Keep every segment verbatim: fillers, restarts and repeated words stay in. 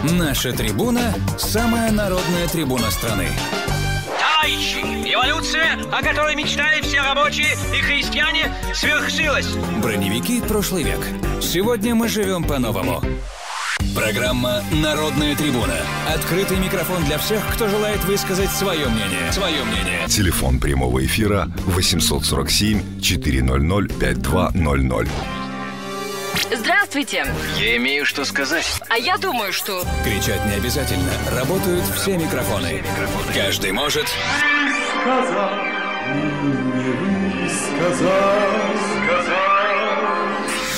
Наша трибуна – самая народная трибуна страны. Товарищи, революция, о которой мечтали все рабочие и крестьяне, свершилась. Броневики прошлый век. Сегодня мы живем по-новому. Программа «Народная трибуна». Открытый микрофон для всех, кто желает высказать свое мнение. Свое мнение. Телефон прямого эфира восемьсот сорок семь четыреста пятьдесят два ноль ноль. Здравствуйте. Я имею что сказать. А я думаю, что... Кричать не обязательно. Работают все микрофоны. Каждый может... Сказал, не сказал, сказал.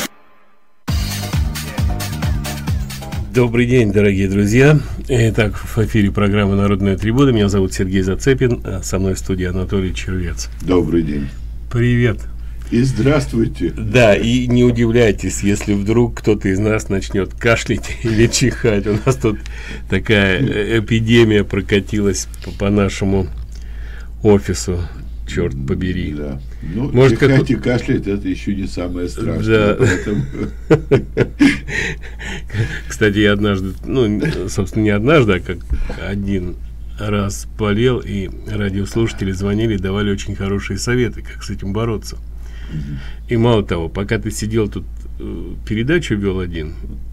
Добрый день, дорогие друзья. Итак, в эфире программа «Народная трибуна». Меня зовут Сергей Зацепин, а со мной в студии Анатолий Червец. Добрый день. Привет. И здравствуйте. Да, и не удивляйтесь, если вдруг кто-то из нас начнет кашлять или чихать. У нас тут такая эпидемия прокатилась по, по нашему офису. Черт побери. Да. Ну, может, чихать как... и кашлять — это еще не самое страшное. Да. Поэтому... Кстати, я однажды, ну, собственно, не однажды, а как один раз болел, и радиослушатели звонили и давали очень хорошие советы, как с этим бороться. И мало того, пока ты сидел тут, передачу вел один,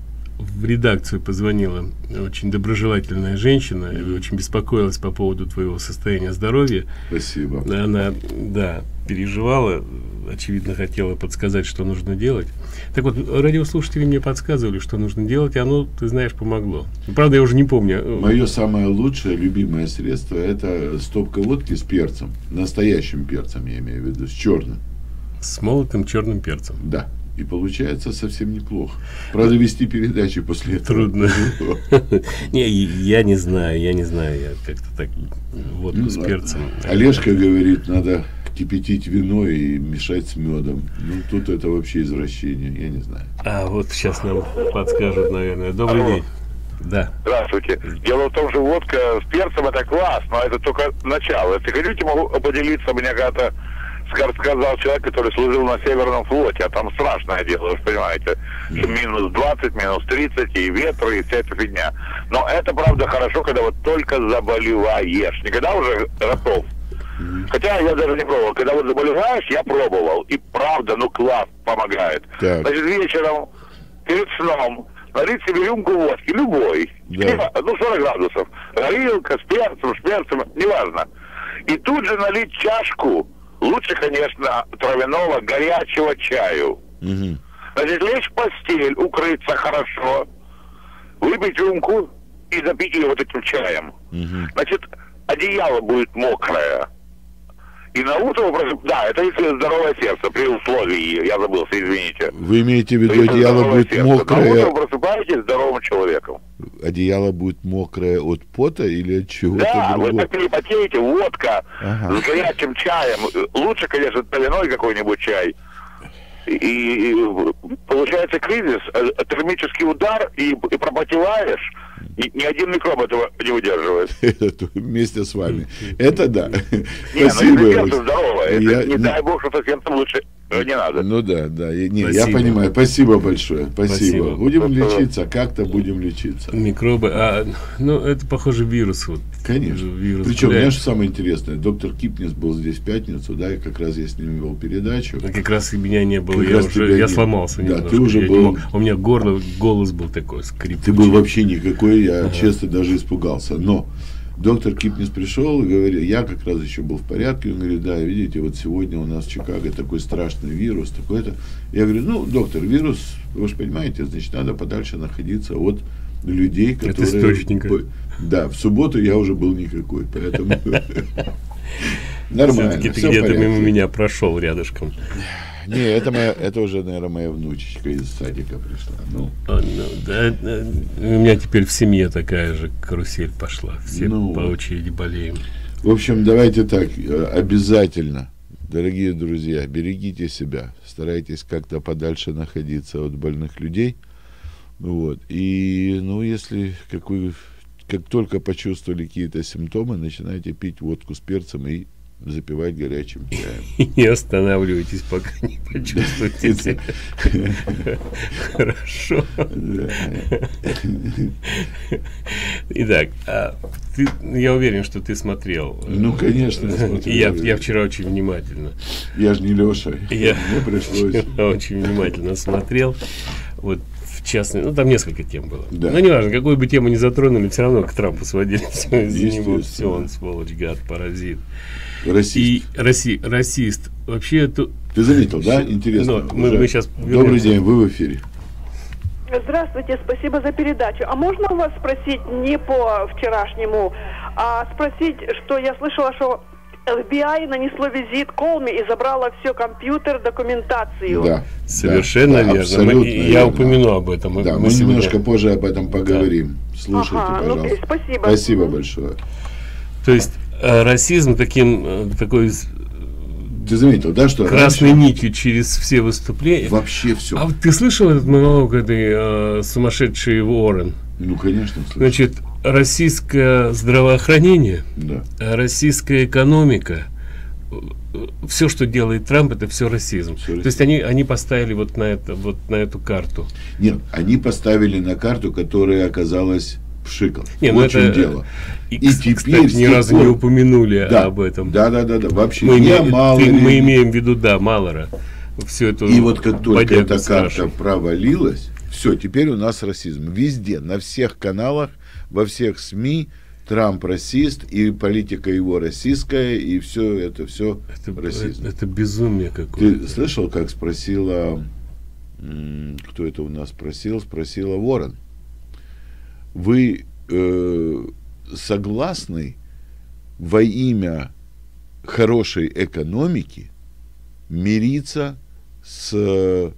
в редакцию позвонила очень доброжелательная женщина и очень беспокоилась по поводу твоего состояния здоровья. Спасибо. Она, да, переживала, очевидно, хотела подсказать, что нужно делать. Так вот, радиослушатели мне подсказывали, что нужно делать, и оно, ты знаешь, помогло. Правда, я уже не помню. Мое самое лучшее, любимое средство — это стопка водки с перцем, настоящим перцем, я имею в виду, с черным. С молотым черным перцем. Да. И получается совсем неплохо. Правда, вести передачи после этого трудно. Не, я не знаю, я не знаю, я как-то так водку с перцем. Олежка говорит, надо кипятить вино и мешать с медом. Ну, тут это вообще извращение, я не знаю. А вот сейчас нам подскажут, наверное. Добрый день. Да. Здравствуйте. Дело в том, что водка с перцем — это класс, но это только начало. Если хотите, могу поделиться. Меня когда-то сказал человек, который служил на Северном флоте, а там страшное дело, вы понимаете, что минус двадцать, минус тридцать, и ветры, и вся эта фигня. Но это, правда, хорошо, когда вот только заболеваешь, не когда уже готов. Хотя я даже не пробовал. Когда вот заболеваешь, я пробовал. И правда, ну класс, помогает. Так. Значит, вечером, перед сном, налить себе рюмку водки, любой. Да. Ну, сорок градусов. Горилка с перцем, с перцем, неважно. И тут же налить чашку, лучше, конечно, травяного горячего чаю. Угу. Значит, лечь в постель, укрыться хорошо, выпить рюмку и запить ее вот этим чаем. Угу. Значит, одеяло будет мокрое. И на утро, да, это если здоровое сердце, при условии, я забылся, извините. Вы имеете в виду, Если одеяло будет сердце, мокрое? на утро просыпаетесь здоровым человеком. Одеяло будет мокрое от пота или от чего-то Да, другого? вы так не потеете, водка Ага. с горячим чаем. Лучше, конечно, травяной какой-нибудь чай. И, и, и получается кризис, термический удар, и, и пропотеваешь. Ни, ни один микроб этого не выдерживает. Это вместе с вами. Это да. Не, Спасибо. ну если сердце здоровое, это, Я- не дай бог, что совсем лучше не надо. Ну да, да. Я- Не, я Спасибо. понимаю. Спасибо большое. Спасибо. Спасибо. Будем лечиться, как-то будем лечиться. Микробы. А, ну, это, похоже, вирус. Вот. Конечно. Вирус Причем, гуляет. знаешь, самое интересное, доктор Кипнис был здесь в пятницу, да, и как раз я с ним вел передачу. А как раз и меня не было, Как я раз уже тебя я не- сломался Да, немножко. ты уже Я не был- мог- у меня горло, голос был такой скрипучий. Ты был вообще никакой, я честно даже испугался. Но доктор Кипнис пришел и говорил, я как раз еще был в порядке, он говорит, да, видите, вот сегодня у нас в Чикаго такой страшный вирус, такой-то. Я говорю, ну, доктор, вирус, вы же понимаете, значит, надо подальше находиться от людей, которые... источника. Да, в субботу я уже был никакой, поэтому... Нормально, Все-таки ты всё в где-то порядке. мимо меня прошел рядышком. Не, это, моя, это уже, наверное, моя внучечка из садика пришла. Ну, А, ну, да, да, у меня теперь в семье такая же карусель пошла. Все Ну по вот. очереди болеем. в общем, давайте так, э, обязательно, дорогие друзья, берегите себя, старайтесь как-то подальше находиться от больных людей. Вот. И, ну, если как вы, как только почувствовали какие-то симптомы, начинайте пить водку с перцем и запивать горячим чаем. И не останавливайтесь, пока не почувствуете себя хорошо. Итак, ты, я уверен, что ты смотрел. Ну, конечно. Я, я вчера очень внимательно. Я же не Леша. Я Мне пришлось. очень внимательно смотрел. Вот, в частности, ну, там несколько тем было. Да. Но неважно, какую бы тему ни затронули, все равно к Трампу сводили все из-за него. Все, он сволочь, гад, паразит. Расист. И раси, расист. Вообще это... Ты заметил, да? Интересно. Ну, мы, мы сейчас Добрый день, вы в эфире. Здравствуйте, спасибо за передачу. А можно у вас спросить не по вчерашнему, а спросить, что я слышала, что эф би ай нанесло визит Колми и забрало все компьютер, документацию. Да. Совершенно да, верно. Мы, я верно. упомяну об этом. Да, мы, мы сегодня... немножко сегодня... позже об этом поговорим. Да. Слушайте, ага, пожалуйста. Ну, спасибо. Спасибо большое. То есть расизм таким такой... Ты заметил, да, что красной раньше... нитью через все выступления. Вообще все. А вот ты слышал этот монолог этой э, сумасшедшей Уоррен? Ну, конечно, слышал. Значит, российское здравоохранение, да. российская экономика, все, что делает Трамп, это все расизм. Все То есть они, они поставили вот на, это, вот на эту карту. Нет, они поставили на карту, которая оказалась пшиком. Не, вот ну в чем это... дело. И, и теперь кстати, ни разу пор... не упомянули да, об этом. Да, да, да, да. Вообще мы, не имеем, Малоре. мы имеем в виду, да, Малора. Все это и вот как только эта карта провалилась, все, теперь у нас расизм. Везде, на всех каналах, во всех СМИ Трамп расист, и политика его российская, и все это все это, расизм. Это, это безумие какое-то. Ты слышал, как спросила, кто это у нас спросил, спросила Уоррен. Вы э, согласны во имя хорошей экономики мириться с э,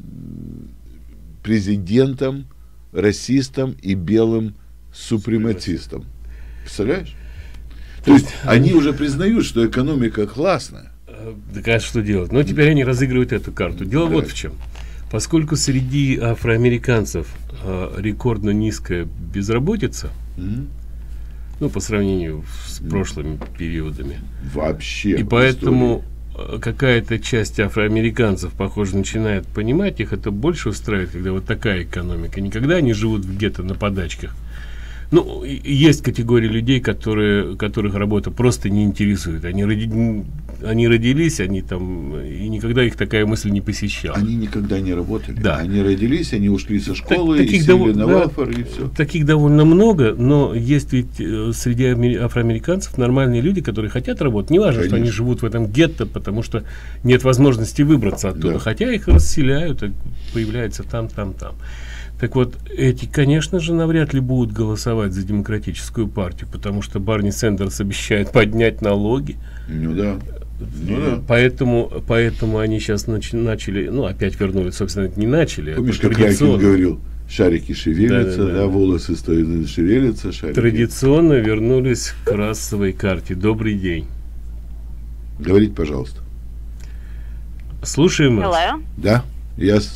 президентом, расистом и белым супрематистом? Представляешь? То есть они уже признают, что экономика классная. Так а что делать? Ну, теперь они разыгрывают эту карту. Дело да. вот в чем. Поскольку среди афроамериканцев э, рекордно низкая безработица, mm-hmm. ну, по сравнению с прошлыми mm-hmm. периодами. Вообще. И поэтому истории. какая-то часть афроамериканцев, похоже, начинает понимать, их это больше устраивает, когда вот такая экономика. Никогда они живут в гетто на подачках. Ну, есть категория людей, которые, которых работа просто не интересует. Они, роди, они родились, они там, и никогда их такая мысль не посещала. Они никогда не работали. Да. Они родились, они ушли со школы, так, и сели дов... на да, вафор, и все. Таких довольно много, но есть ведь среди афроамериканцев нормальные люди, которые хотят работать. Не важно, что они живут в этом гетто, потому что нет возможности выбраться оттуда. Да. Хотя их расселяют, появляются там, там, там. Так вот, эти, конечно же, навряд ли будут голосовать за Демократическую партию, потому что Барни Сэндерс обещает поднять налоги. Ну да. Ну, да. Поэтому, поэтому они сейчас нач, начали, ну, опять вернули, собственно, это не начали. Помнишь, как Райкин говорил, шарики шевелятся, да, да, да. да волосы стоят, шевелятся, шарики. Традиционно вернулись к расовой карте. Добрый день. Говорите, пожалуйста. Слушаем вас. Hello? Да, yes.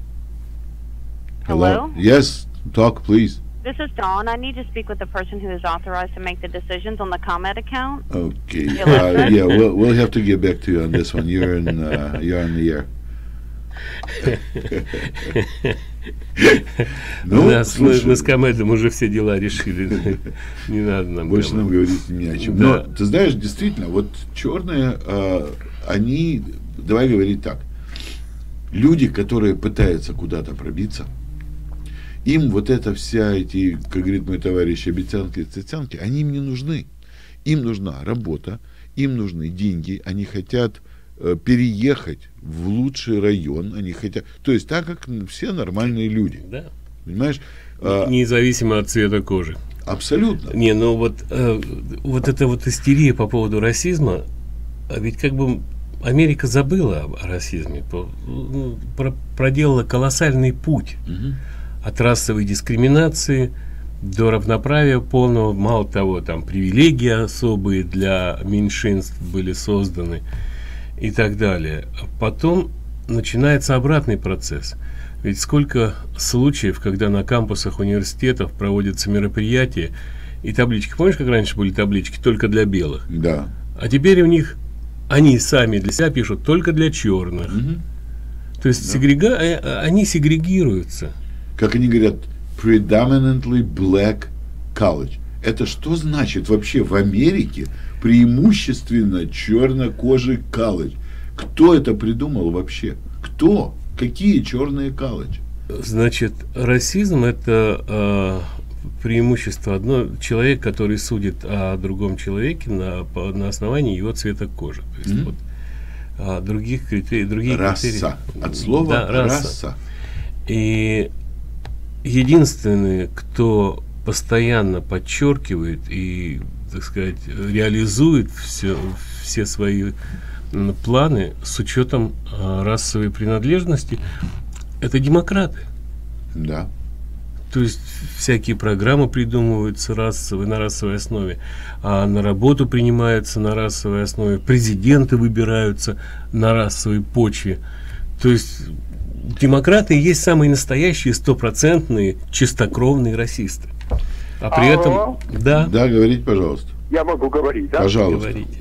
Hello? Yes, talk, please. This is Dawn. I need to speak with the person who is authorized to make the decisions on the ComEd account. Okay. Uh, yeah, we'll we'll have to get back to you on this one. You're in uh, you're on the air. Ну, мы с ComEd'ом уже все дела решили. Не надо нам. Больше нам говорить ни о чем. Но ты знаешь, действительно, вот черные, они, давай говорить так, люди, которые пытаются куда-то пробиться, им вот это вся эти, как говорит мой товарищ, обещанки, цыцянки, они им не нужны. Им нужна работа, им нужны деньги, они хотят э, переехать в лучший район, они хотят, то есть так, как все нормальные люди. Да. Понимаешь? Независимо от цвета кожи. Абсолютно. Не, ну вот, э, вот эта вот истерия по поводу расизма, ведь как бы Америка забыла о расизме, проделала колоссальный путь угу. от расовой дискриминации до равноправия полного. Мало того, там привилегии особые для меньшинств были созданы и так далее. Потом начинается обратный процесс. Ведь сколько случаев, когда на кампусах университетов проводятся мероприятия и таблички. Помнишь, как раньше были таблички только для белых? Да. А теперь у них, они сами для себя пишут только для черных. Мгм. То есть Да. сегрега, э, они сегрегируются. Как они говорят, predominantly black college. Это что значит вообще в Америке преимущественно чернокожий колледж? Кто это придумал вообще? Кто? Какие черные колледжи? Значит, расизм – это э, преимущество одно. Человек, который судит о другом человеке на, по- на основании его цвета кожи. То есть Мгм. вот, а, других критерий, другие Раса. критерии. От слова Да, раса. раса. И единственные, кто постоянно подчеркивает и, так сказать, реализует все, все свои м, планы с учетом а, расовой принадлежности, это демократы. Да. То есть всякие программы придумываются расовые, на расовой основе, а на работу принимаются на расовой основе, президенты выбираются на расовой почве. То есть демократы и есть самые настоящие стопроцентные чистокровные расисты. А при Алло. этом, да, Да, говорите, пожалуйста. Я могу говорить, да? Пожалуйста. говорите.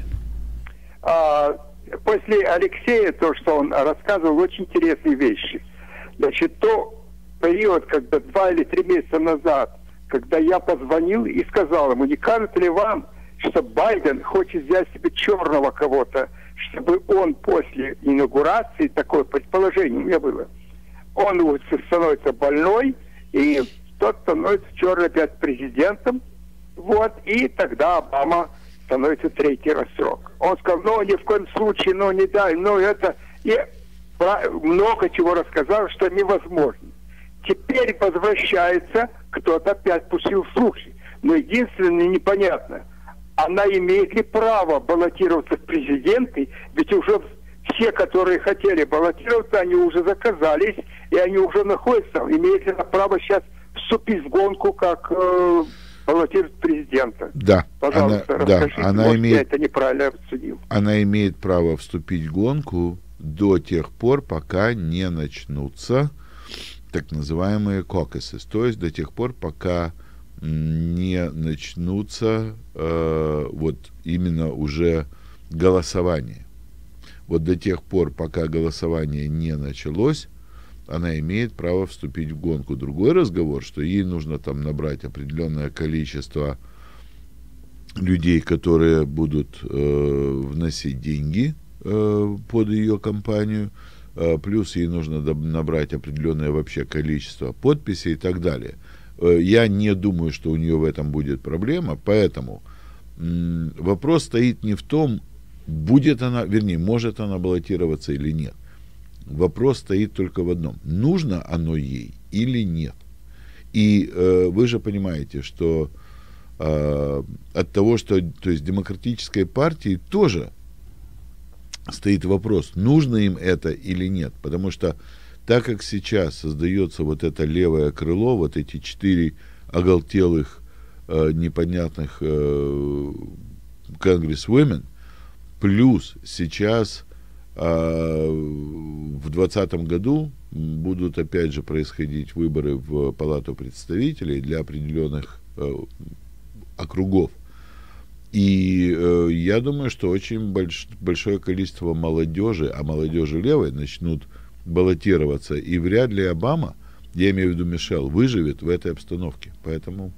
А, после Алексея, то, что он рассказывал, очень интересные вещи. Значит, то период, когда два или три месяца назад, когда я позвонил и сказал ему, не кажется ли вам, что Байден хочет взять себе черного кого-то, чтобы он после инаугурации, такое предположение у меня было, он вот становится больной, и тот становится черный опять президентом, вот, и тогда Обама становится третий раз срок. Он сказал, ну, ни в коем случае, ну, не дай, ну, это... И про- много чего рассказал, что невозможно. Теперь возвращается, кто-то опять пустил слухи. Но единственное непонятно, она имеет ли право баллотироваться в президенты, ведь уже все, которые хотели баллотироваться, они уже заказались, и они уже находятся. Имеет ли она право сейчас вступить в гонку, как э, баллотировать президента? Да, Пожалуйста, она, да, расскажите, она может, я имеет, это неправильно обсудил. она имеет право вступить в гонку до тех пор, пока не начнутся так называемые caucuses, то есть до тех пор, пока м, не начнутся э, вот именно уже голосование. Вот до тех пор, пока голосование не началось, она имеет право вступить в гонку. Другой разговор, что ей нужно там набрать определенное количество людей, которые будут э, вносить деньги э, под ее кампанию, э, плюс ей нужно доб- набрать определенное вообще количество подписей и так далее. Э, я не думаю, что у нее в этом будет проблема, поэтому м, вопрос стоит не в том, будет она, вернее, может она баллотироваться или нет. Вопрос стоит только в одном. Нужно оно ей или нет? И э, вы же понимаете, что э, от того, что, то есть, демократической партии тоже стоит вопрос, нужно им это или нет. Потому что так как сейчас создается вот это левое крыло, вот эти четыре оголтелых, э, непонятных э, конгрессвумен, плюс сейчас в двадцатом году будут опять же происходить выборы в Палату представителей для определенных э, округов. И э, я думаю, что очень больш, большое количество молодежи, а молодежи левой, начнут баллотироваться. И вряд ли Обама, я имею в виду Мишель, выживет в этой обстановке. Поэтому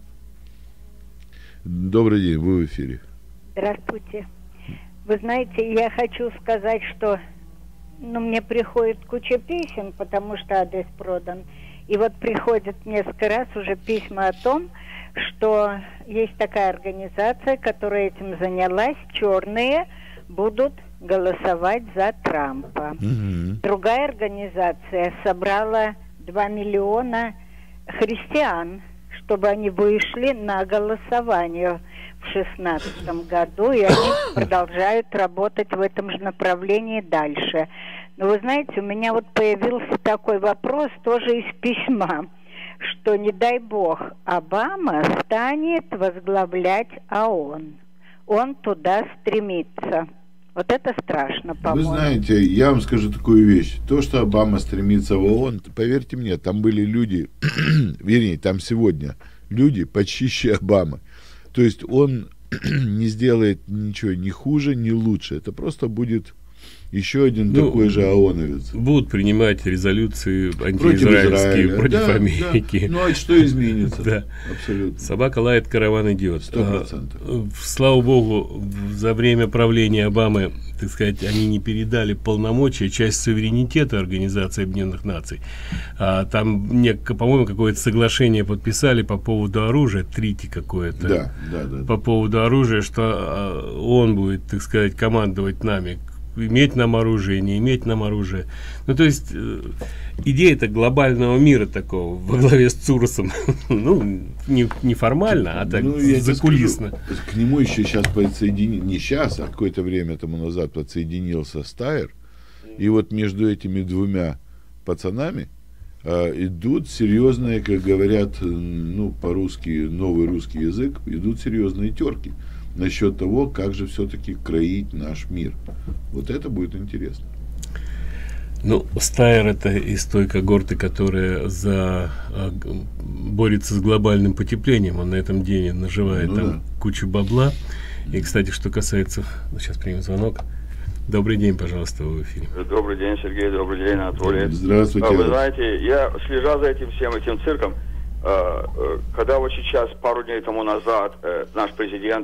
добрый день, вы в эфире. Здравствуйте. Вы знаете, я хочу сказать, что ну, мне приходит куча писем, потому что адрес продан. И вот приходит несколько раз уже письма о том, что есть такая организация, которая этим занялась. Черные будут голосовать за Трампа. Mm-hmm. Другая организация собрала два миллиона христиан, чтобы они вышли на голосование в шестнадцатом году, и они продолжают работать в этом же направлении дальше. Но вы знаете, у меня вот появился такой вопрос тоже из письма, что, не дай бог, Обама станет возглавлять ООН. Он туда стремится. Вот это страшно, по-моему. Вы знаете, я вам скажу такую вещь. То, что Обама стремится в ООН, поверьте мне, там были люди, вернее, там сегодня люди почище Обамы. То есть он не сделает ничего ни хуже, ни лучше. Это просто будет еще один ну, такой же ООНовец. Будут принимать резолюции антиизраильские против, против да, Америки. Да. Ну, а что изменится? Да. Абсолютно. Собака лает, караван идет. Сто процентов. Слава богу, за время правления Обамы, так сказать, они не передали полномочия, часть суверенитета Организации Объединенных Наций. А, там, по-моему, какое-то соглашение подписали по поводу оружия, трити какое-то. Да, да, да. По поводу оружия, что а, он будет, так сказать, командовать нами, иметь нам оружие, не иметь нам оружие. Ну, то есть, э, идея-то глобального мира такого во главе с Цуросом, ну, не, не формально, а так ну, закулисно. Скажу, к нему еще сейчас подсоединился, не сейчас, а какое-то время тому назад подсоединился Стайер. И вот между этими двумя пацанами э, идут серьезные, как говорят, ну, по-русски, новый русский язык, идут серьезные терки насчет того, как же все-таки кроить наш мир. Вот это будет интересно. Ну, Стайер — это из той когорты, которая за, а, борется с глобальным потеплением. Он на этом деле наживает ну, там да. кучу бабла. И, кстати, что касается... Ну, сейчас примем звонок. Добрый день, пожалуйста, вы в эфире. Добрый день, Сергей. Добрый день, Анатолий. Здравствуйте. Вы знаете, я, слежа за этим всем этим цирком, когда вот сейчас, пару дней тому назад, наш президент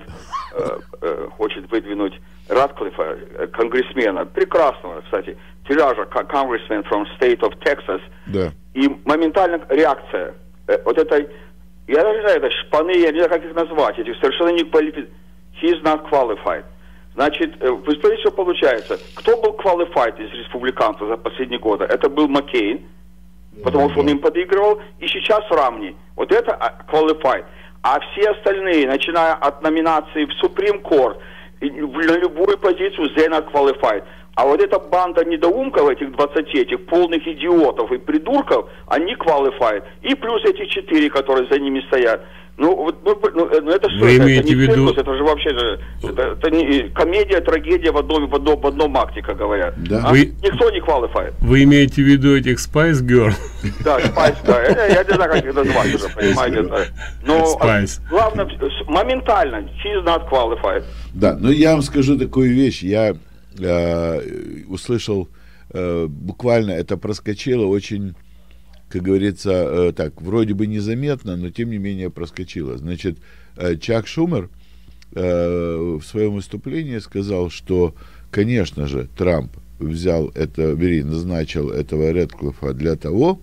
хочет выдвинуть Ратклиффа, конгрессмена, прекрасного, кстати, тиража, congressman from state of Texas, да. И моментально реакция, вот это, я даже не знаю, это шпаны, я не знаю, как их назвать, эти совершенно не qualified, he is not qualified. Значит, вы смотрите, что получается. Кто был qualified из республиканцев за последние годы? Это был Маккейн, потому что он им подыгрывал, и сейчас Рамни. Вот это qualified. А все остальные, начиная от номинации в Supreme Court, на любую позицию, they not qualified. А вот эта банда недоумков, этих двадцати, этих полных идиотов и придурков, они qualified. И плюс эти четыре, которые за ними стоят. Ну, вот, ну, ну это что? Вы это, имеете это не в виду... циркус, это же вообще это, это не комедия, трагедия в одном, в одном, в одном акте, как говорят. Да. А? Вы... Никто не qualified. Вы имеете в виду этих Spice Girl? Да, Spice, да. Я, я не знаю, как их назвать уже, понимаете. Да. Но Spice. Главное, моментально, she is not qualified. Да, но я вам скажу такую вещь. Я э, услышал, э, буквально это проскочило очень, как говорится, э, так, вроде бы незаметно, но тем не менее проскочило. Значит, э, Чак Шумер э, в своем выступлении сказал, что, конечно же, Трамп взял это, вернее, назначил этого Рэдклиффа для того,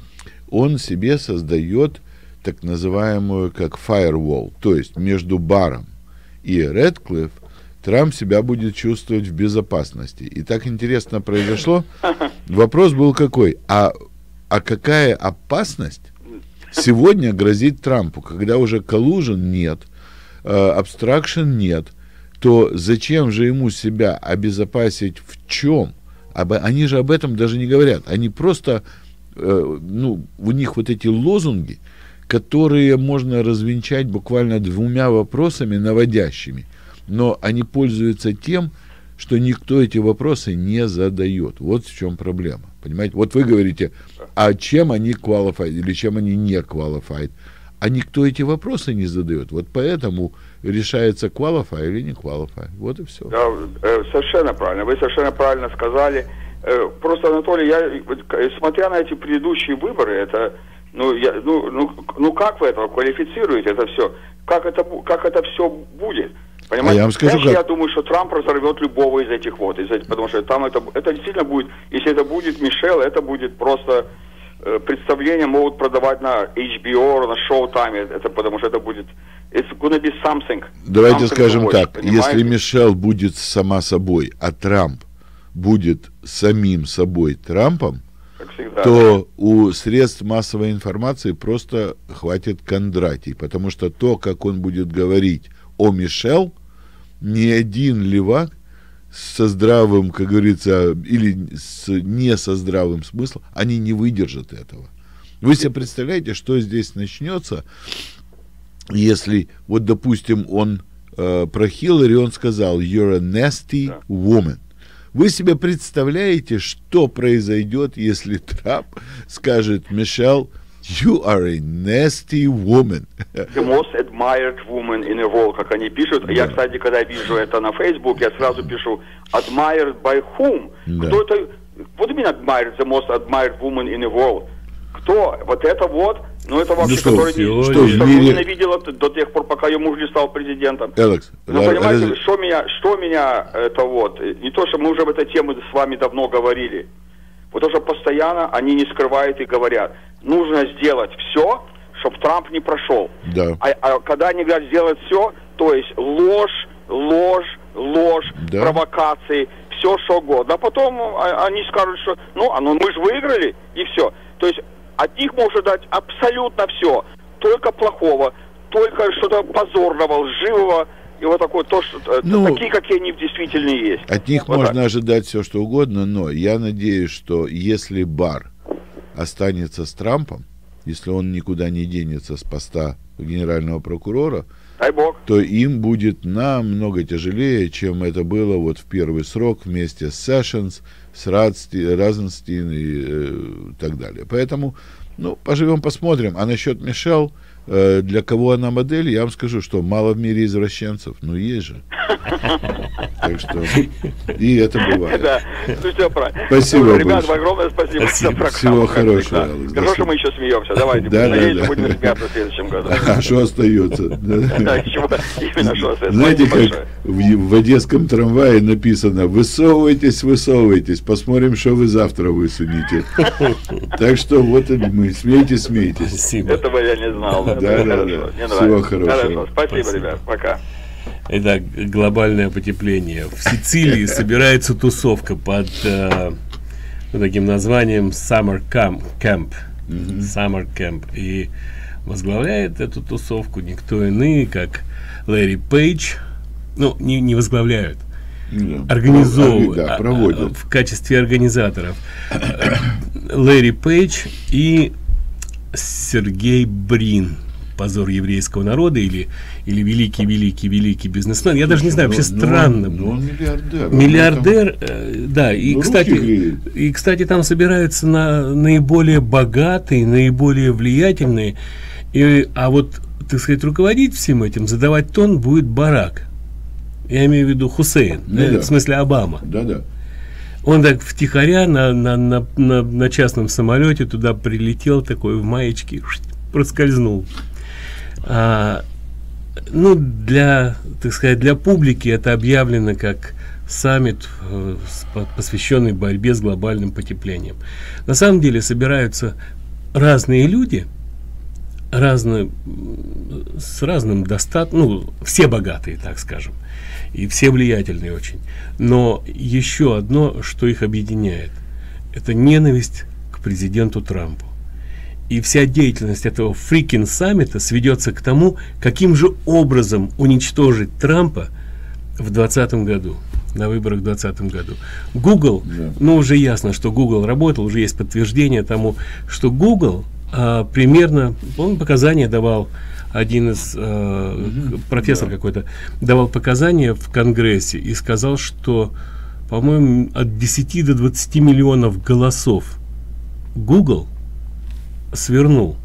он себе создает так называемую как firewall, то есть между Барром и Рэдклифф Трамп себя будет чувствовать в безопасности. И так интересно произошло. Вопрос был какой? А, а какая опасность сегодня грозит Трампу, когда уже collusion нет, abstraction нет, то зачем же ему себя обезопасить в чем? Они же об этом даже не говорят. Они просто, ну, у них вот эти лозунги, которые можно развенчать буквально двумя вопросами наводящими. Но они пользуются тем, что никто эти вопросы не задает. Вот в чем проблема. Понимаете? Вот вы говорите, а чем они qualified или чем они не qualified? А никто эти вопросы не задает. Вот поэтому решается qualify или не qualify. Вот и все. Да, совершенно правильно. Вы совершенно правильно сказали. Просто, Анатолий, я, смотря на эти предыдущие выборы, это, ну, я, ну, ну, ну как вы это квалифицируете это все? Как это, как это все будет? Понимаете? А я вам скажу, Конечно, как... я думаю, что Трамп разорвет любого из этих вот, из этих, потому что там это, это действительно будет, если это будет Мишель, это будет просто э, представление могут продавать на эйч би о, на Showtime, это потому что это будет, it's gonna be something. Давайте something скажем watch, так, понимаете? Если Мишель будет сама собой, а Трамп будет самим собой Трампом, всегда, то да. у средств массовой информации просто хватит Кондратий, потому что то, как он будет говорить о Мишель, ни один левак со здравым, как говорится, или с, не со здравым смыслом, они не выдержат этого. Вы себе представляете, что здесь начнется, если, вот, допустим, он э, про Хиллари, он сказал «You're a nasty woman». Вы себе представляете, что произойдет, если Трамп скажет «Мишель, you are a nasty woman». The most admired woman in the world, как они пишут. Да. Я, кстати, когда вижу это на Facebook, я сразу пишу admired by whom? Да. Кто это? What do you mean admired, the most admired woman in the world? Кто? Вот это вот? Ну, это вообще, да который не, что, что мире... ненавидела до тех пор, пока ее муж не стал президентом. Алекс, ну, р- понимаете, р- что меня, что меня, это вот, не то, что мы уже об этой теме с вами давно говорили. Потому что постоянно они не скрывают и говорят, нужно сделать все, чтобы Трамп не прошел. Да. А, а когда они говорят сделать все, то есть ложь, ложь, ложь, да. провокации, все что угодно. А потом они скажут, что ну, а ну мы же выиграли, и все. То есть от них можно дать абсолютно все, только плохого, только что-то позорного, лживого, и вот такое, то, что, ну, такие, какие они действительно есть. От них вот можно так. ожидать все, что угодно, но я надеюсь, что если Барр останется с Трампом, если он никуда не денется с поста генерального прокурора, дай бог, то им будет намного тяжелее, чем это было вот в первый срок вместе с Сэшенс, с Розенстин и э, так далее. Поэтому, ну, поживем, посмотрим. А насчет Мишель, э, для кого она модель, я вам скажу, что мало в мире извращенцев. Ну, есть же. Так что и это бывает. Да, все правильно. Спасибо. Ребят, огромное спасибо. Спасибо. Всего хорошего. Хорошо, что мы еще смеемся. Давайте. Да, надеюсь, да, будем смеяться в следующем году. А что остается? Да, именно что остается. Знаете, как в, в одесском трамвае написано: высовывайтесь, высовывайтесь, посмотрим, что вы завтра высунете. Так что вот мы. Смейтесь, смейтесь. Спасибо. Этого я не знал. Да, да, да. Всего хорошего. Спасибо, ребят. Пока. Итак, глобальное потепление. В Сицилии собирается тусовка под э, таким названием Summer Camp. Mm-hmm. Summer Camp. И возглавляет эту тусовку никто иной, как Ларри Пейдж. Ну, не, не возглавляют. Yeah. Организовывают. Да, проводят. В качестве организаторов Ларри Пейдж и Сергей Брин. Позор еврейского народа или, или великий-великий-великий бизнесмен. Я даже не знаю, вообще но, странно. Но он миллиардер. Миллиардер, э, да. И кстати, и, кстати, там собираются на, наиболее богатые, наиболее влиятельные. И, а вот, так сказать, руководить всем этим, задавать тон будет Барак. Я имею в виду Хусейн, ну, да, да. В смысле Обама. Да, да. Он так втихаря на, на, на, на, на частном самолете туда прилетел, такой в маечке, проскользнул. А, ну, для, так сказать, для публики это объявлено как саммит, э, посвященный борьбе с глобальным потеплением. На самом деле собираются разные люди, разные, с разным достатком, ну, все богатые, так скажем, и все влиятельные очень. Но еще одно, что их объединяет, это ненависть к президенту Трампу. И вся деятельность этого фрикин саммита сведется к тому, каким же образом уничтожить Трампа в двадцатом году, на выборах в двадцатом году. Google, да. Ну, уже ясно, что Google работал, уже есть подтверждение тому, что Google а, примерно, он показания давал, один из, а, угу, профессор да. какой-то, давал показания в Конгрессе и сказал, что, по-моему, от десяти до двадцати миллионов голосов Google свернул,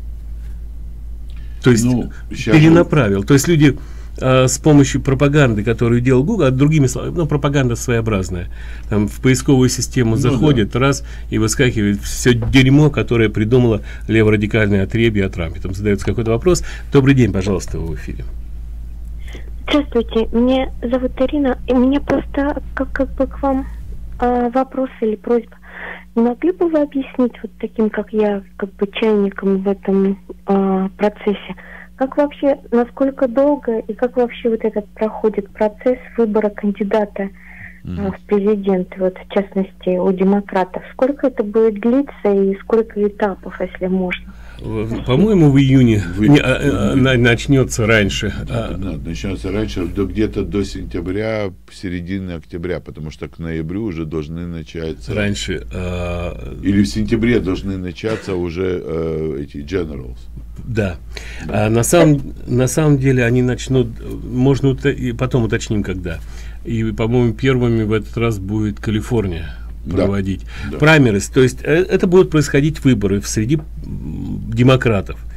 то есть ну, перенаправил, то есть люди э, с помощью пропаганды, которую делал Google, а другими словами, ну, пропаганда своеобразная, там в поисковую систему ну, заходит да. раз и выскакивает все дерьмо, которое придумало леворадикальное отребье о Трампе. Там задается какой-то вопрос. Добрый день, пожалуйста, вы в эфире. Здравствуйте, меня зовут Ирина, и у меня просто как, как бы к вам э, вопрос или просьба. Не могли бы вы объяснить вот таким, как я, как бы чайником в этом э, процессе, как вообще, насколько долго и как вообще вот этот проходит процесс выбора кандидата э, mm. в президенты, вот в частности у демократов? Сколько это будет длиться и сколько этапов, если можно? По-моему, в июне в... Не, а, а, начнется раньше. Да, да, начнется раньше, до, где-то до сентября, середины октября, потому что к ноябрю уже должны начаться. Раньше. А... Или в сентябре должны начаться уже а, эти generals. Да. да. А на самом на самом деле они начнут, можно и потом уточним когда. И, по-моему, первыми в этот раз будет Калифорния проводить да, праймерис, да. То есть это будут происходить выборы среди демократов. То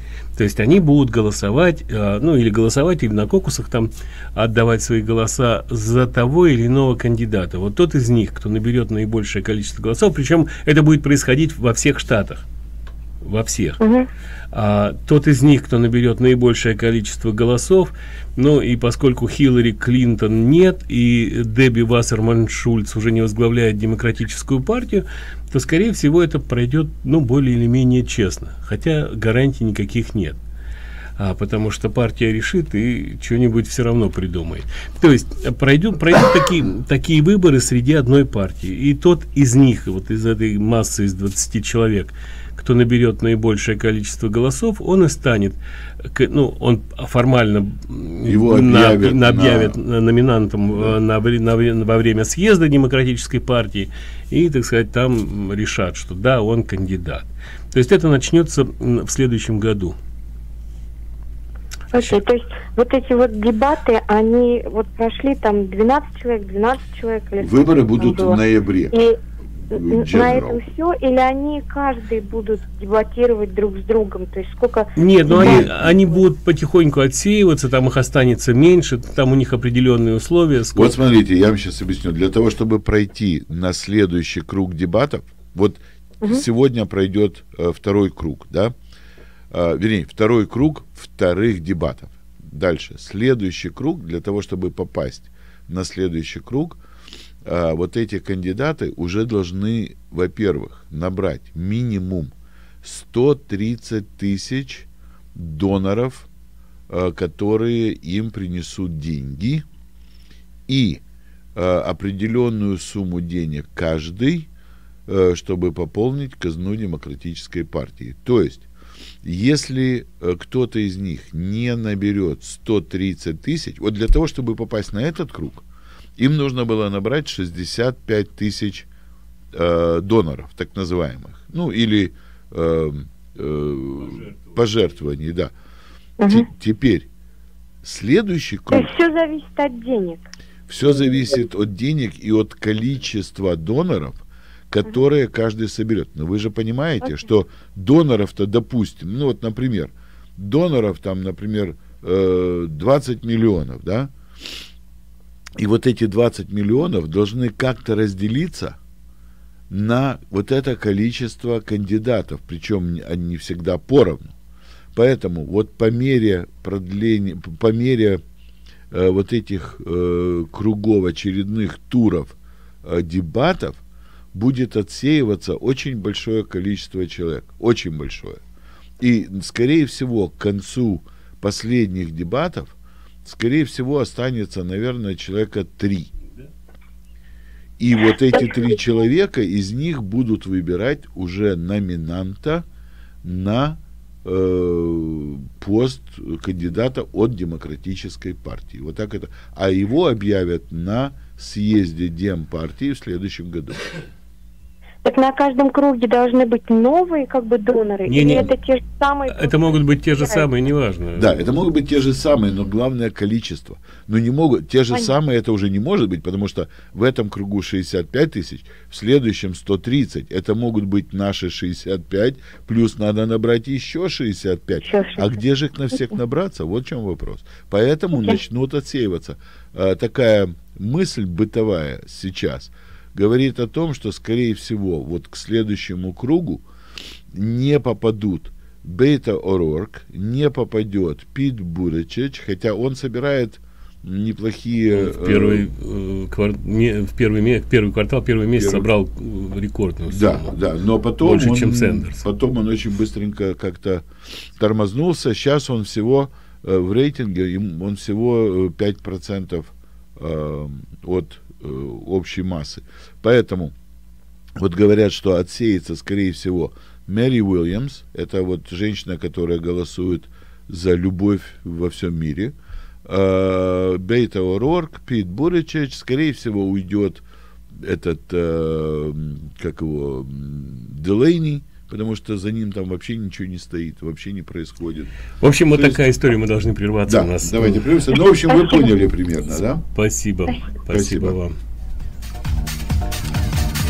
То есть они будут голосовать, ну или голосовать, или на кокусах там отдавать свои голоса за того или иного кандидата. Вот тот из них, кто наберет наибольшее количество голосов, причем это будет происходить во всех штатах. Во всех. Uh-huh. А, тот из них, кто наберет наибольшее количество голосов, ну и поскольку Хиллари Клинтон нет, и Дебби Вассерман-Шульц уже не возглавляет Демократическую партию, то, скорее всего, это пройдет, ну, более или менее честно. Хотя гарантий никаких нет. А, потому что партия решит и что-нибудь все равно придумает. То есть пройдут, пройдут такие, такие выборы среди одной партии. И тот из них, вот из этой массы из двадцати человек, кто наберет наибольшее количество голосов, он и станет, ну, он формально его объявят, на, объявят на... номинантом да. на, на, во время съезда Демократической партии, и, так сказать, там решат, что да, он кандидат. То есть это начнется в следующем году. Окей, то есть вот эти вот дебаты, они вот прошли там двенадцать человек, двенадцать человек. Или выборы будут в ноябре. И на этом все, или они каждый будут дебатировать друг с другом, то есть сколько... Нет, ну они, они будут потихоньку отсеиваться, там их останется меньше, там у них определенные условия. Сколько... Вот смотрите, я вам сейчас объясню. Для того, чтобы пройти на следующий круг дебатов, вот угу. сегодня пройдет э, второй круг, да, э, вернее, второй круг вторых дебатов. Дальше, следующий круг, для того, чтобы попасть на следующий круг, А, вот эти кандидаты уже должны, во-первых, набрать минимум сто тридцать тысяч доноров, а, которые им принесут деньги, и а, определенную сумму денег каждый, а, чтобы пополнить казну Демократической партии. То есть, если а, кто-то из них не наберет сто тридцать тысяч, вот для того, чтобы попасть на этот круг, им нужно было набрать шестьдесят пять тысяч э, доноров, так называемых. Ну, или э, э, пожертвований, да. Угу. Теперь, следующий круг... То есть все зависит от денег? Все зависит от денег и от количества доноров, которые угу. каждый соберет. Но вы же понимаете, okay. что доноров-то, допустим, ну вот, например, доноров там, например, э, двадцать миллионов, да? И вот эти двадцать миллионов должны как-то разделиться на вот это количество кандидатов, причем они всегда поровну. Поэтому вот по мере продления, по мере э, вот этих э, кругов, очередных туров э, дебатов будет отсеиваться очень большое количество человек, очень большое. И, скорее всего, к концу последних дебатов скорее всего, останется, наверное, человека три. И вот эти три человека, из них будут выбирать уже номинанта на э, пост кандидата от Демократической партии. Вот так это. А его объявят на съезде Демпартии в следующем году. Так на каждом круге должны быть новые как бы доноры? Не, или не. это те же самые? Это могут быть те же самые, неважно. Да, это могут быть те же самые, но главное количество. Но не могут, те же Понятно. самые это уже не может быть, потому что в этом кругу шестьдесят пять тысяч, в следующем сто тридцать. Это могут быть наши шестьдесят пять, плюс надо набрать еще шестьдесят пять. Еще шестьдесят. А где же их на всех набраться? Вот в чем вопрос. Поэтому okay. начнут отсеиваться. А, такая мысль бытовая сейчас говорит о том, что, скорее всего, вот к следующему кругу не попадут Бейто О'Рорк, не попадет Пит Бутиджедж, хотя он собирает неплохие... В первый, э, квар... не, в первый, в первый квартал, первый месяц первый... собрал рекордную сумму. Да, да, но потом больше, он, чем Сэндерс. Потом он очень быстренько как-то тормознулся. Сейчас он всего э, в рейтинге, он всего пять процентов э, от общей массы. Поэтому вот говорят, что отсеется, скорее всего, Мэри Уильямс, это вот женщина, которая голосует за любовь во всем мире, Бейто О'Рорк, Пит Бутиджедж, скорее всего, уйдет этот, как его, Делейни, потому что за ним там вообще ничего не стоит, вообще не происходит. В общем, вот То такая есть... история, мы должны прерваться. Да, у нас. Давайте прервемся. Ну, в общем, вы поняли примерно, да? Спасибо. Спасибо, Спасибо вам.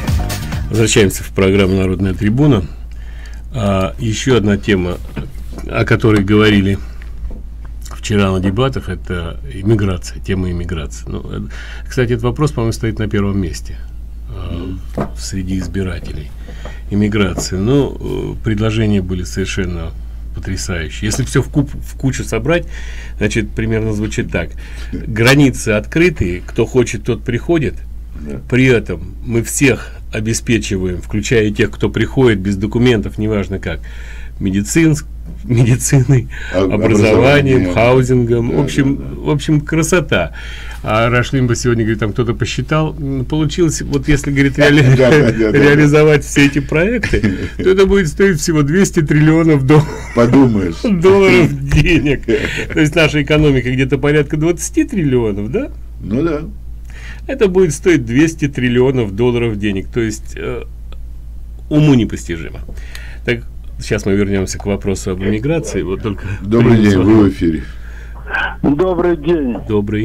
Возвращаемся в программу «Народная трибуна». А, еще одна тема, о которой говорили вчера на дебатах, это иммиграция, тема иммиграции. Ну, кстати, этот вопрос, по-моему, стоит на первом месте э, среди избирателей. Иммиграции. Ну, предложения были совершенно потрясающие. Если все в, куп, в кучу собрать, значит, примерно звучит так. Границы открытые, кто хочет, тот приходит. Да. При этом мы всех обеспечиваем, включая тех, кто приходит без документов, неважно как, медицинск, медициной, Об, образованием, образование. хаузингом, да, в общем, да, да. в общем, красота. А Рашлимба сегодня говорит, там кто-то посчитал, получилось, вот если, говорит, реали... да, да, да, реализовать да. все эти проекты, то это будет стоить всего двести триллионов долларов. Подумаешь. долларов денег. То есть наша экономика где-то порядка двадцать триллионов, да? Ну да. Это будет стоить двести триллионов долларов денег. То есть э, уму непостижимо. Так, сейчас мы вернемся к вопросу об иммиграции. Вот только Добрый день, вы в эфире. Добрый день. Добрый.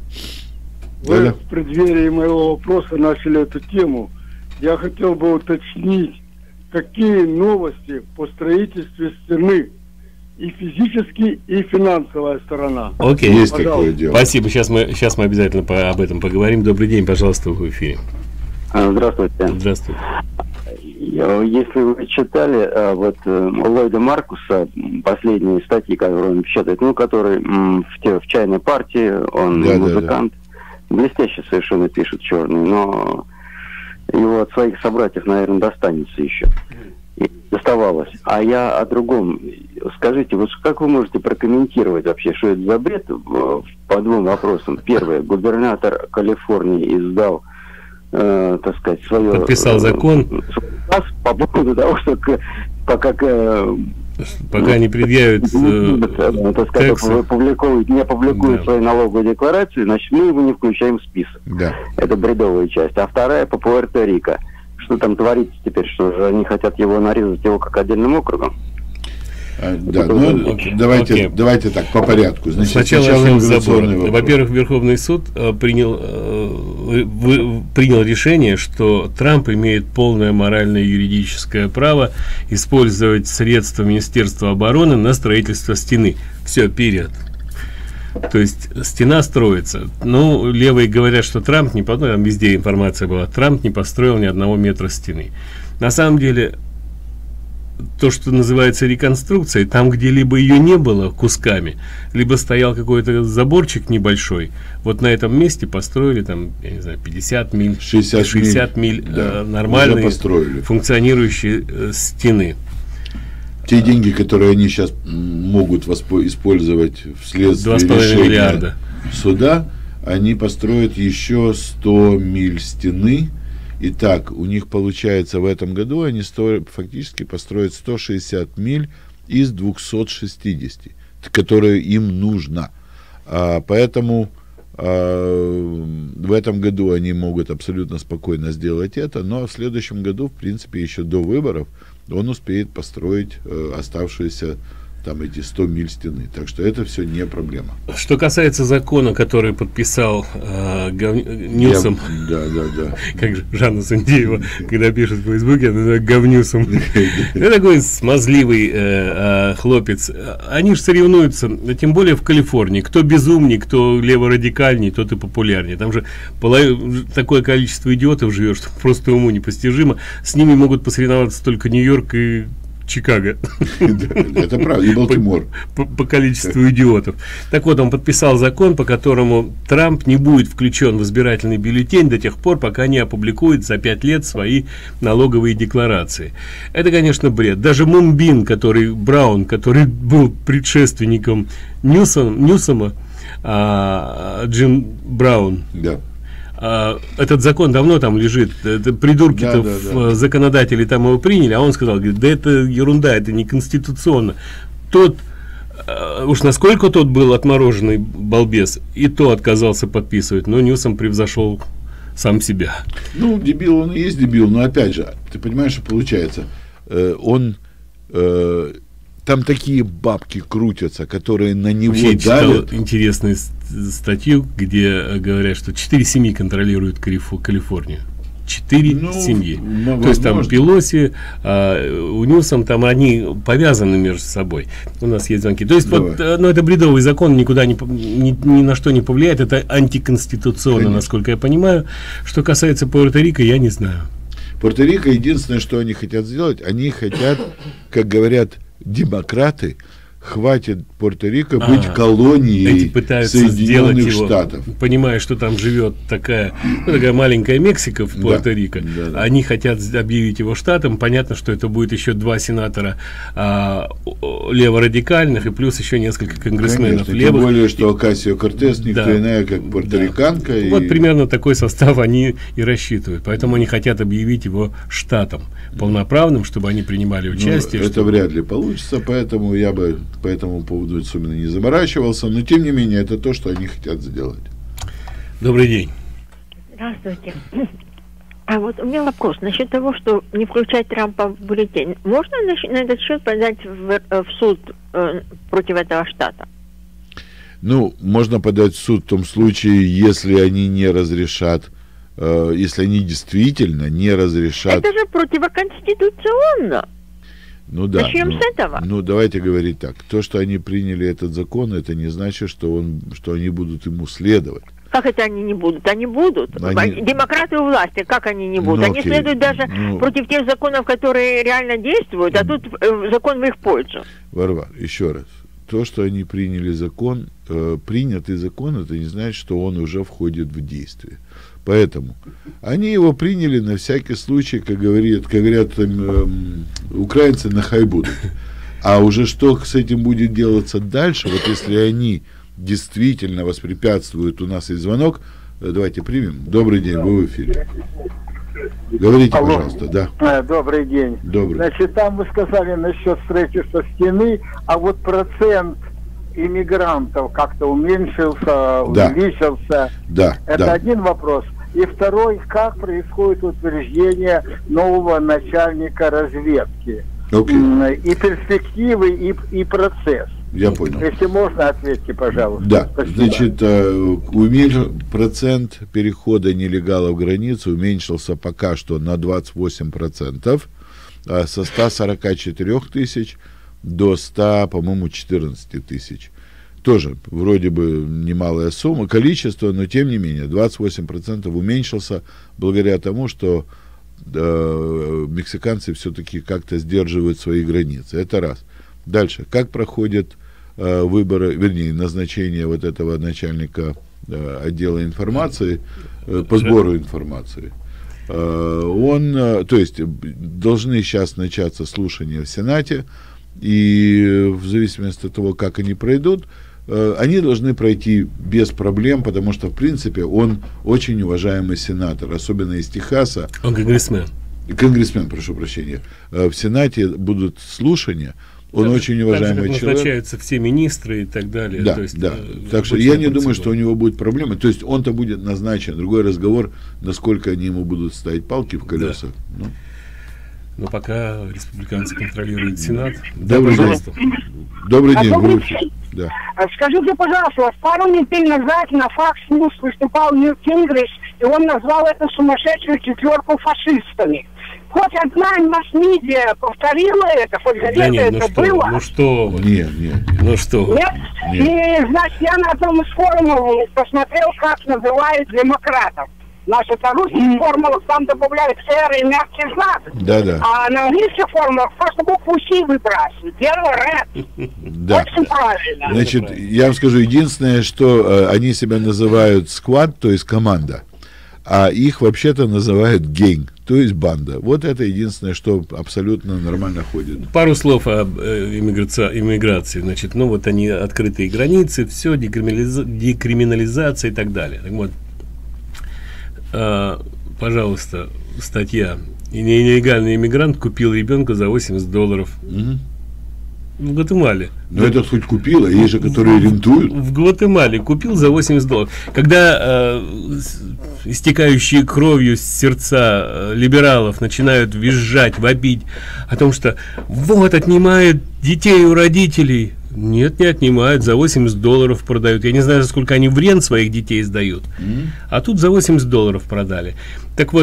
Вы да. в преддверии моего вопроса начали эту тему. Я хотел бы уточнить, какие новости по строительству стены, и физически, и финансовая сторона. Окей, есть такое дело. Спасибо, сейчас мы, сейчас мы обязательно по, об этом поговорим. Добрый день, пожалуйста, в эфире. Здравствуйте. Здравствуйте. Если вы читали вот Ллойда Маркуса, последние статьи, которые он печатает, ну, который в, в чайной партии, он да, музыкант, да, да. блестяще совершенно пишет, черный, но его от своих собратьев, наверное, достанется еще. И доставалось. А я о другом. Скажите, вот как вы можете прокомментировать вообще, что это за бред по двум вопросам? Первое, губернатор Калифорнии издал, э, так сказать, свое... Подписал закон. Э, по поводу того, что пока... Э, Пока не предъявят э, так сказать, публикуют, не публикуют да. свои налоговые декларации, значит, мы его не включаем в список. Да. Это бредовая часть. А вторая по Пуэрто-Рико. Что там творится теперь, что же они хотят его нарезать его как отдельным округом? А, да, ну, okay. давайте, okay. давайте так, по порядку. Значит, сначала начнем с забора. Во-первых, Верховный суд э, принял, э, вы, принял решение, что Трамп имеет полное моральное и юридическое право использовать средства Министерства обороны на строительство стены. Все, период. То есть стена строится. Ну, левые говорят, что Трамп не построил, там везде информация была, Трамп не построил ни одного метра стены. На самом деле, то, что называется реконструкцией, там, где либо ее не было кусками, либо стоял какой-то заборчик небольшой, вот на этом месте построили там, я не знаю, пятьдесят миль, шестьдесят миль да, э, нормальные функционирующие э, стены. Те деньги, которые они сейчас могут использовать вследствие решения миллиарда. Суда, они построят еще сто миль стены. Итак, у них получается в этом году они строят, фактически построят сто шестьдесят миль из двухсот шестидесяти, которые им нужно. А, поэтому а, в этом году они могут абсолютно спокойно сделать это, но в следующем году, в принципе, еще до выборов, он успеет построить э, оставшиеся там эти сто миль стены. Так что это все не проблема. Что касается закона, который подписал э, гов... Ньюсом, да, да, да. Как же Жанна Сандеева, когда пишет в Фейсбуке, она говнюсом. Это такой смазливый э, хлопец. Они же соревнуются, тем более в Калифорнии. Кто безумней, кто леворадикальней, тот и популярнее. Там же такое количество идиотов живет, что просто уму непостижимо. С ними могут посоревноваться только Нью-Йорк и Чикаго. Это правда, и Балтимор. По, по количеству идиотов. Так вот, он подписал закон, по которому Трамп не будет включен в избирательный бюллетень до тех пор, пока не опубликует за пять лет свои налоговые декларации. Это, конечно, бред. Даже Мунбин, который Браун, который был предшественником Ньюсом, Ньюсома, а, Джим Браун. Да. Этот закон давно там лежит, это придурки-то, да, да, да. законодатели там его приняли, а он сказал, говорит, да это ерунда, это не конституционно. Тот, уж насколько тот был отмороженный балбес, и то отказался подписывать, но Ньюсом превзошел сам себя. Ну, дебил он и есть дебил, но опять же, ты понимаешь, что получается, он... Там такие бабки крутятся, которые на него Вообще, давят. Интересную статью, где говорят, что четыре семьи контролируют Калифорнию. четыре ну, семьи. Ну, то есть там Пелоси, а, у Ньюсом, там они повязаны между собой. У нас есть звонки. То есть Давай. вот, ну, это бредовый закон, никуда не, ни, ни на что не повлияет. Это антиконституционно, Конечно. насколько я понимаю. Что касается Пуэрто-Рико, я не знаю. Пуэрто-Рико, единственное, что они хотят сделать, они хотят, как говорят демократы, хватит Пуэрто-Рико а, быть колонией Соединенных Штатов. Его, понимая, что там живет такая, ну, такая маленькая Мексика в Пуэрто-Рико. Да, да, да. Они хотят объявить его штатом. Понятно, что это будет еще два сенатора а, леворадикальных и плюс еще несколько конгрессменов Конечно, левых. Тем более, что Окасио-Кортес никто да, иная, как пуэрториканка. Да. И... Вот примерно такой состав они и рассчитывают. Поэтому они хотят объявить его штатом полноправным, чтобы они принимали участие. Ну, это чтобы... вряд ли получится, поэтому я бы по этому поводу особенно не заморачивался, но тем не менее это то, что они хотят сделать. Добрый день. Здравствуйте. А вот у меня вопрос насчет того, что не включать Трампа в бюллетень. Можно на, на этот счет подать в, в суд э, против этого штата? Ну, можно подать в суд в том случае, если они не разрешат, э, если они действительно не разрешат... Это же противоконституционно. Ну да. Начнем ну, с этого. Ну, давайте говорить так. То, что они приняли этот закон, это не значит, что, он, что они будут ему следовать. Как это они не будут? Они будут. Они... Демократы у власти, как они не будут? Ну, они следуют даже ну... против тех законов, которые реально действуют, а тут э, закон в их пользу. Варвар, еще раз. То, что они приняли закон, э, принятый закон, это не значит, что он уже входит в действие. Поэтому они его приняли на всякий случай, как говорят, как говорят э, украинцы, на хай будут. А уже что с этим будет делаться дальше, вот если они действительно воспрепятствуют, у нас есть звонок, давайте примем. Добрый день, вы в эфире. Говорите, Алло. пожалуйста, да. Добрый день. Добрый. Значит, там вы сказали насчет строительства стены, а вот процент иммигрантов как-то уменьшился, да. увеличился. Да. Это да. один вопрос. И второй, как происходит утверждение нового начальника разведки? Okay. И перспективы, и, и процесс. Я понял. Если можно, ответьте, пожалуйста. Да, Спасибо. Значит, уменьш... процент перехода нелегалов границу уменьшился пока что на двадцать восемь процентов, со ста сорока четырёх тысяч до ста, по-моему, четырнадцати тысяч. Тоже вроде бы немалая сумма, количество, но тем не менее двадцать восемь процентов уменьшился благодаря тому, что э, мексиканцы все-таки как-то сдерживают свои границы. Это раз. Дальше. Как проходят э, выборы, вернее, назначение вот этого начальника э, отдела информации, э, по сбору информации? Э, он, э, то есть, должны сейчас начаться слушания в Сенате, и в зависимости от того, как они пройдут, э, они должны пройти без проблем, потому что, в принципе, он очень уважаемый сенатор, особенно из Техаса. Он конгрессмен. Конгрессмен, прошу прощения. Э, в Сенате будут слушания. Он так, очень уважаемый так же, человек. Назначаются все министры и так далее. Да, то есть, да. Э, так что я не думаю, что у него будут проблемы. То есть он-то будет назначен. Другой разговор, насколько они ему будут ставить палки в колеса. Да. Ну. Но пока республиканцы контролируют Сенат. Добрый да, день. Добрый день. Добрый Вы... день. Да. Скажите, пожалуйста, пару недель назад на Fox News выступал Ньют Гингрич, и он назвал эту сумасшедшую четверку фашистами. Хоть одна масс-медиа повторила это, хоть где-то да нет, это ну что, было. Ну что? Нет, нет. Ну что? Нет? нет? И, значит, я на одном из форумов посмотрел, как называют демократов. Значит, на русских формулах там добавляют «р» и мягкий знак. Да, да. А на английских формулах просто букву «си» выбрасывают. Дело «рэд». Да. Очень правильно. Значит, я вам скажу, единственное, что э, они себя называют «сквад», то есть команда, а их вообще-то называют «гэнг», то есть банда. Вот это единственное, что абсолютно нормально ходит. Пару слов об э, иммиграции, иммиграции. Значит, ну вот они, открытые границы, все, декриминализа, декриминализация и так далее. Так вот, э, пожалуйста, статья. Нелегальный иммигрант купил ребенка за восемьдесят долларов. Угу. В Гватемале. Но этот хоть купил, а есть же, которые рентуют. В Гватемале купил за восемьдесят долларов. Когда э, истекающие кровью сердца э, либералов начинают визжать, вопить о том, что вот отнимают детей у родителей. Нет, не отнимают, за восемьдесят долларов продают. Я не знаю, сколько они в рент своих детей сдают. Mm-hmm. А тут за восемьдесят долларов продали. Так вот,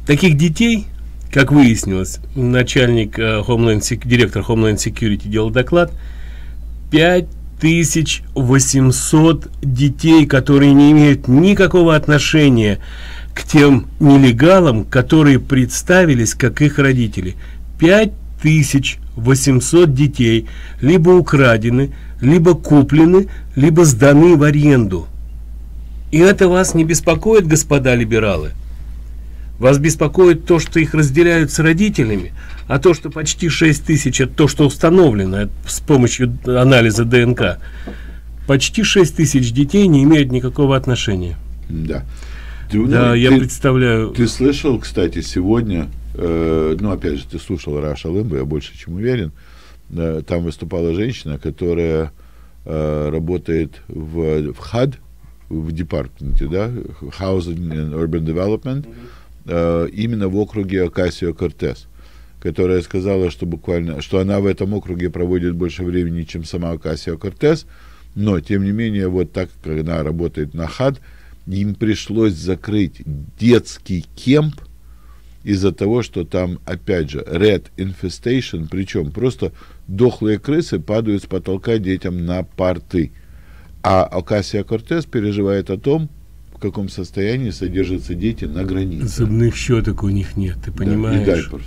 Таких детей, как выяснилось, начальник uh, Homeland, директор Homeland Security делал доклад, пять тысяч восемьсот детей, которые не имеют никакого отношения к тем нелегалам, которые представились как их родители. пять тысяч восемьсот детей либо украдены, либо куплены, либо сданы в аренду. И это вас не беспокоит, господа либералы? Вас беспокоит то, что их разделяют с родителями, а то, что почти шесть тысяч, это то, что установлено с помощью анализа ДНК. Почти шесть тысяч детей не имеют никакого отношения. Да. Ты, да, ну, я ты, представляю. Ты слышал, кстати, сегодня, э, ну, опять же, ты слушал Раша Лимбо, я больше чем уверен, э, там выступала женщина, которая э, работает в, в ХАД, в департаменте, да, Housing and Urban Development, э, именно в округе Окасио-Кортес, которая сказала, что буквально, что она в этом округе проводит больше времени, чем сама Окасио-Кортес, но, тем не менее, вот так, как она работает на ХАД, им пришлось закрыть детский кемп из-за того, что там, опять же, red infestation, причем просто дохлые крысы падают с потолка детям на парты. А Окасио-Кортес переживает о том, в каком состоянии содержатся дети на границе. Зубных щеток у них нет, ты понимаешь? Да, и дайперс.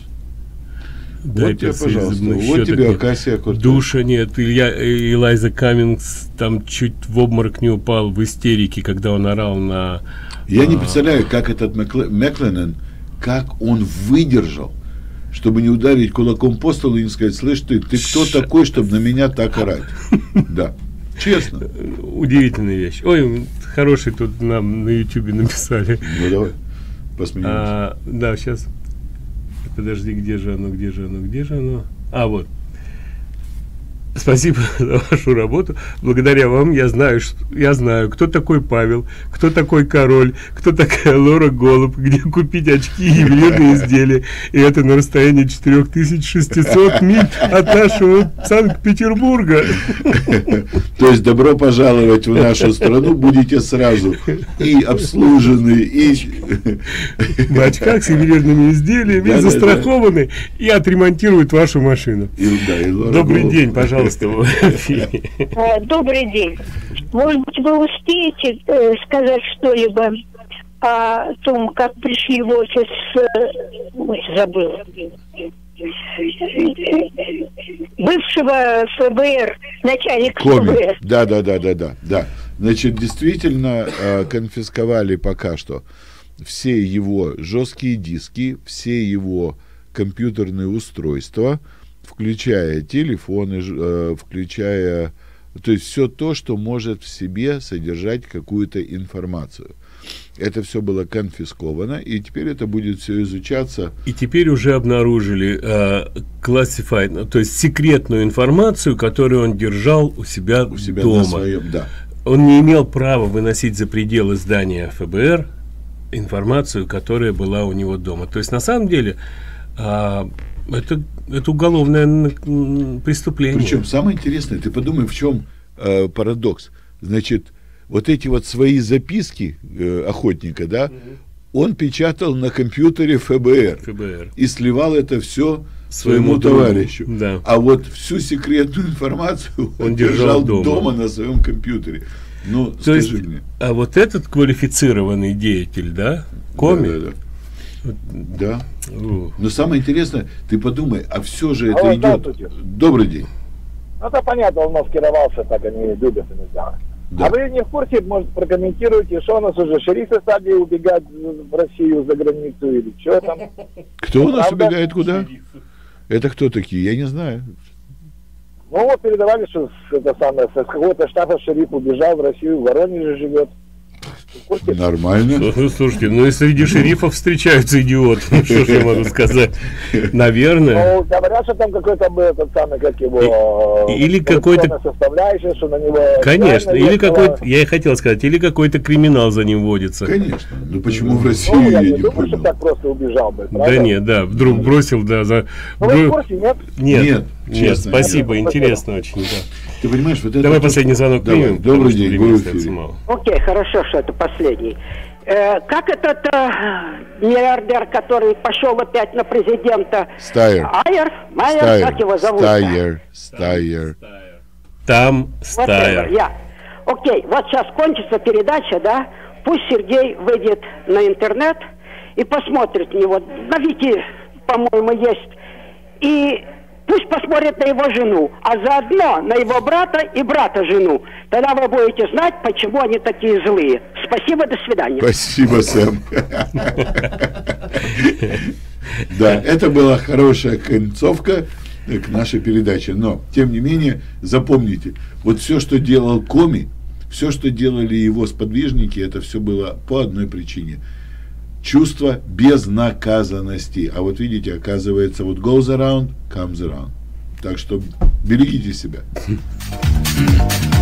Вот тебе, пожалуйста, вот тебе Окасио-Кортес. Душа нет. Илья, Элайза Каммингс там чуть в обморок не упал в истерике, когда он орал на... Я а... не представляю, как этот Мэкленен, как он выдержал, чтобы не ударить кулаком по столу и не сказать: слышь, ты, ты кто Ш... такой, чтобы на меня так орать? Да, честно. Удивительная вещь. Ой, хороший тут нам на ютубе написали. Ну давай, посмеемся. А, да, сейчас... Подожди, где же оно, где же оно, где же оно? А, вот. Спасибо за вашу работу. Благодаря вам я знаю, что, я знаю, кто такой Павел, кто такой Король, кто такая Лора Голуб, где купить очки и ювелирные изделия. И это на расстоянии четыре тысячи шестьсот миль от нашего Санкт-Петербурга. То есть добро пожаловать в нашу страну, будете сразу и обслужены, и... В очках с ювелирными изделиями, да, застрахованы, да, да. И отремонтируют вашу машину. И, да, и добрый Голуб. День, пожалуйста. Добрый день. Может быть, вы успеете э, сказать что-либо о том, как пришли в офис, э, ой, забыл, бывшего ФБР, начальника ФБР. Да, да, да, да, да, да. Значит, действительно э, конфисковали пока что все его жесткие диски, все его компьютерные устройства, включая телефоны, э, включая, то есть все то, что может в себе содержать какую-то информацию. Это все было конфисковано, и теперь это будет все изучаться. И теперь уже обнаружили э, classified, то есть секретную информацию, которую он держал у себя, у себя дома. На своем, да. Он не имел права выносить за пределы здания ФБР информацию, которая была у него дома. То есть на самом деле э, это, это уголовное преступление. Причем самое интересное, ты подумай, в чем э, парадокс. Значит, вот эти вот свои записки э, охотника, да, mm-hmm. он печатал на компьютере ФБР, ФБР и сливал это все своему, своему товарищу. Да. А вот всю секретную информацию он, он держал дома. дома на своем компьютере. Ну, то есть, мне. А вот этот квалифицированный деятель, да, Коми? Да, да, да. Да. Uh. Но самое интересное, ты подумай, а все же это Алло, идет. Добрый день. Ну, это понятно, он маскировался, так они любят иногда. Да. А вы не в курсе, может, прокомментируете, что у нас уже шерифы стали убегать в Россию, за границу, или что там? Кто у нас Правда? убегает куда? Это кто такие? Я не знаю. Ну, вот передавали, что с, это самое, с какого-то штата шериф убежал в Россию, в Воронеже живет. Нормально. Слушайте, ну и среди шерифов встречаются идиоты. Что ж я могу сказать? Наверное. Ну, говорят, что там какой-то был этот самый, как его... Или какой-то... составляющая, что на него... Конечно, или какой-то... Я и хотел сказать, или какой-то криминал за ним водится. Конечно. Ну почему в России ну, я не думаю, что так просто убежал бы. Да нет, да, вдруг бросил, да, за... Ну вы в курсе, нет? Нет, нет, нет, спасибо, интересно очень, да. Ты понимаешь, вот это... Давай последний звонок примем. Добрый день, вы в эфире. Окей, хорошо, что это последний. Э, как этот э, миллиардер, который пошел опять на президента? Стайер. Айер? Майер, Стайер. как его зовут? Стайер. Стайер. Там Вот Стайер. это, я. Окей, вот сейчас кончится передача, да? Пусть Сергей выйдет на интернет и посмотрит на него. На Вики, по-моему, есть. И пусть посмотрит на его жену, а заодно на его брата и брата жену. Тогда вы будете знать, почему они такие злые. Спасибо, до свидания. Спасибо, Сэм. Да, это была хорошая концовка к нашей передаче. Но, тем не менее, запомните, вот все, что делал Коми, все, что делали его сподвижники, это все было по одной причине. Чувство безнаказанности. А вот видите, оказывается, вот goes around, comes around. Так что берегите себя.